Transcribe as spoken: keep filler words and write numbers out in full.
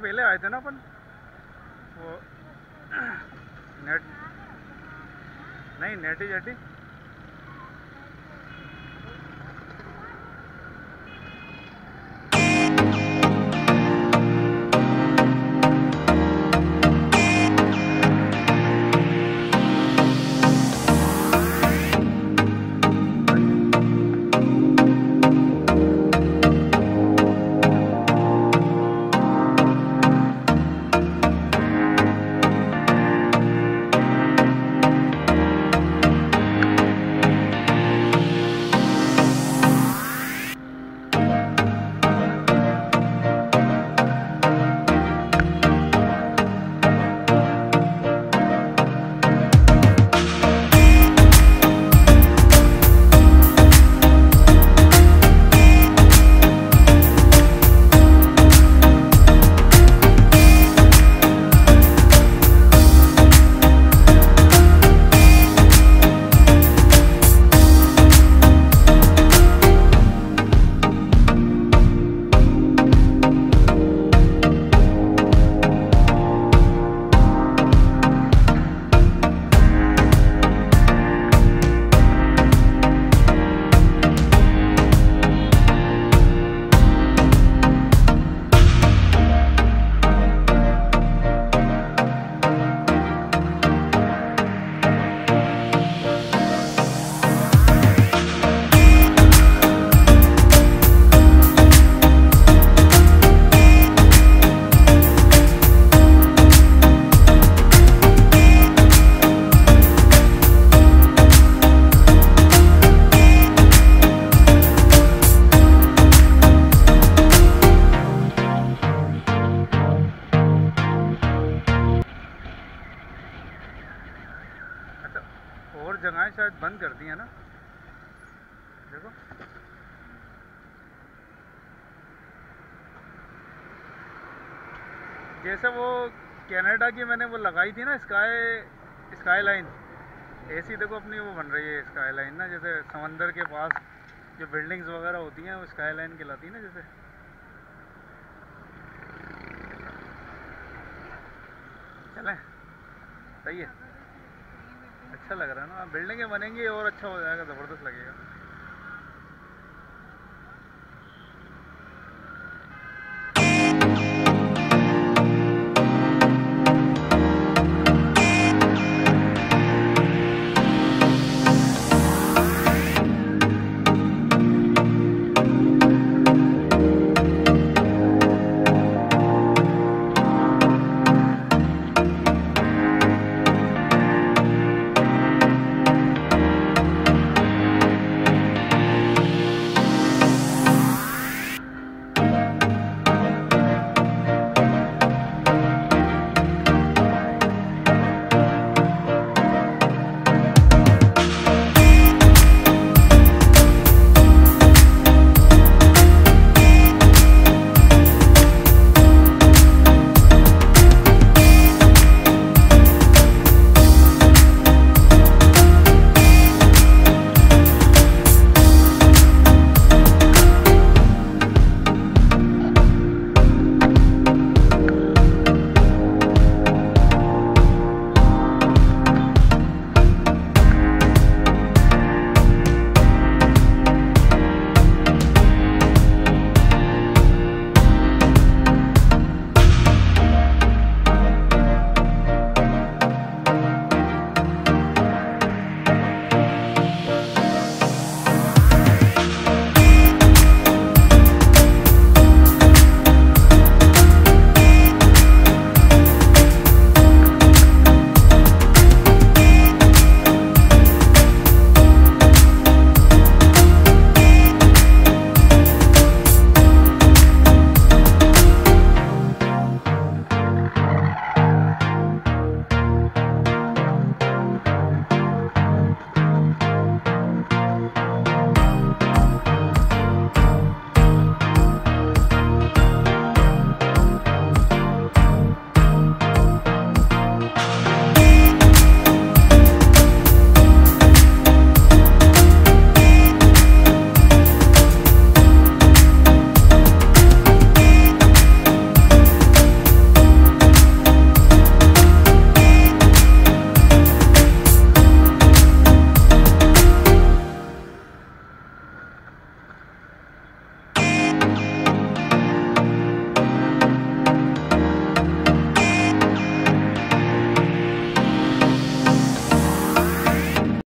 पहले आए थे ना अपन, वो नेट नहीं नेटी जेटी। और जगहें शायद बंद कर दी है ना, देखो जैसे वो कनाडा की मैंने वो लगाई थी ना स्काई स्काई लाइन, ऐसी देखो अपनी वो बन रही है स्काई लाइन ना, जैसे समंदर के पास जो बिल्डिंग्स वगैरह होती हैं वो स्काई लाइन कहलाती है ना जैसे। चलें, सही है, अच्छा लग रहा है ना, बिल्डिंगें बनेंगी और अच्छा हो जाएगा, ज़बरदस्त लगेगा।